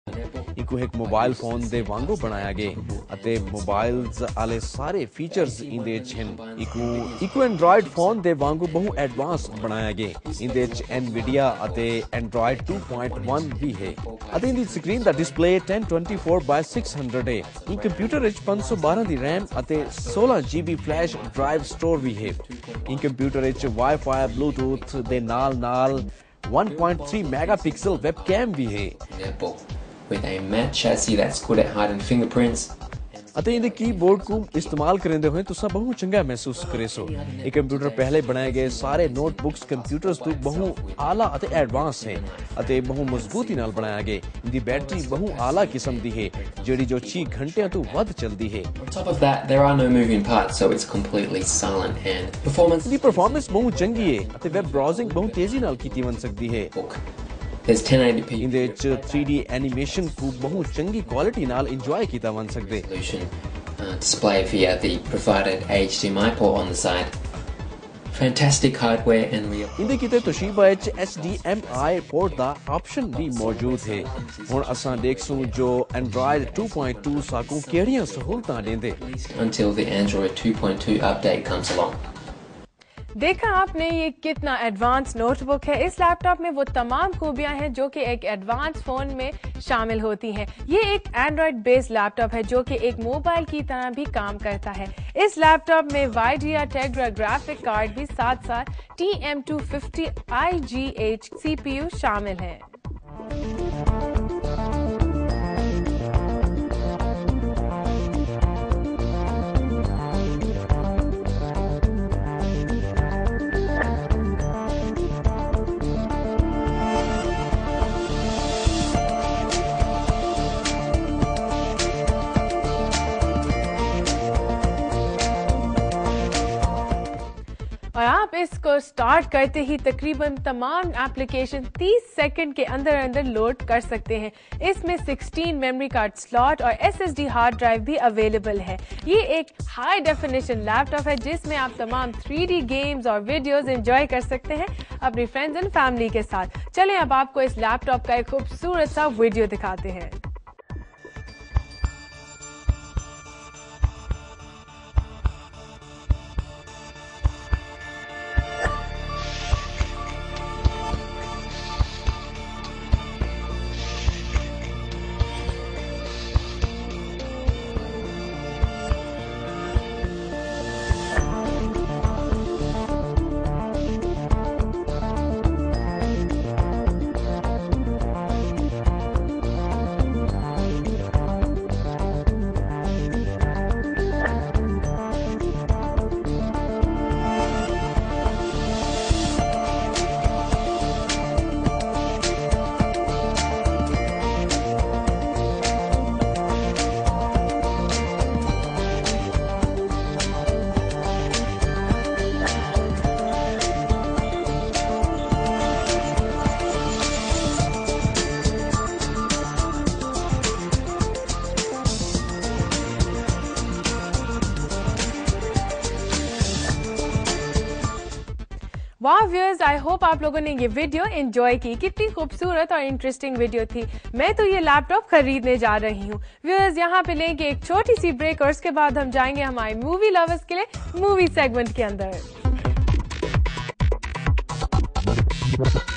Eco एक mobile phone दे वांगू बनाया गया अते मोबाइल्स आले सारे फीचर्स इंदे च इको एंड्रॉइड फोन दे वांगू बहु एडवांस बनाया गया इंदे च एनवीडिया अते एंड्रॉइड 2.1 भी है अते इंदी स्क्रीन दा डिस्प्ले 1024x600 है इन कंप्यूटर च 512 दी रैम अते 16 GB फ्लैश ड्राइव स्टोर भी है इन कंप्यूटर च वाईफाई ब्लूटूथ दे नाल 1.3 मेगापिक्सल वेबकैम भी है with a matte chassis that's good at hiding fingerprints. अते इंदे कीबोर्ड को इस्तेमाल करेंदे हुए तुसा बहु चंगा महसूस करे सो ये कंप्यूटर पहले बनाए गए सारे नोटबुक्स कंप्यूटर्स तो बहु आला अते एडवांस है अते बहु मजबूती नाल बनाया गया इंदी बैटरी बहु आला किस्म दी है जेडी जो 6 घंटे तो वध चलदी है On top of that, there are no moving parts, so it's completely silent and performance बहु चंगी है अते वेब ब्राउजिंग बहु तेजी नाल कीती बन सकदी है There's 1080p इंदे च 3D एनिमेशन को बहु चंगी क्वालिटी नाल एंजॉय कीता बन सकदे display via the provided HDMI port on the side. Fantastic hardware and real. इंदे किते तोशिबा च HDMI पोर्ट दा ऑप्शन भी मौजूद है हुन असां देखसू जो एंड्रॉइड 2.2 साकू केड़ियां सहूलतां देंदे Until the Android 2.2 update comes along. देखा आपने ये कितना एडवांस नोटबुक है। इस लैपटॉप में वो तमाम खूबियां हैं जो कि एक एडवांस फोन में शामिल होती हैं। ये एक एंड्रॉइड बेस्ड लैपटॉप है जो कि एक मोबाइल की तरह भी काम करता है। इस लैपटॉप में वाइडिया टेग्रा ग्राफिक कार्ड भी साथ साथ TM250 IGH CPU शामिल है। और आप इसको स्टार्ट करते ही तकरीबन तमाम एप्लीकेशन 30 सेकंड के अंदर अंदर लोड कर सकते हैं। इसमें 16 मेमोरी कार्ड स्लॉट और SSD हार्ड ड्राइव भी अवेलेबल है। ये एक हाई डेफिनेशन लैपटॉप है जिसमें आप तमाम 3D गेम्स और वीडियोस एंजॉय कर सकते हैं अपनी फ्रेंड्स एंड फैमिली के साथ। चलें अब आपको इस लैपटॉप का एक खूबसूरत सा वीडियो दिखाते हैं। वाह व्यूअर्स, आई होप आप लोगों ने ये वीडियो एंजॉय की। कितनी खूबसूरत और इंटरेस्टिंग वीडियो थी। मैं तो ये लैपटॉप खरीदने जा रही हूँ। व्यूअर्स यहाँ पे लेंगे एक छोटी सी ब्रेक और उसके बाद हम जाएंगे हमारे मूवी लवर्स के लिए मूवी सेगमेंट के अंदर।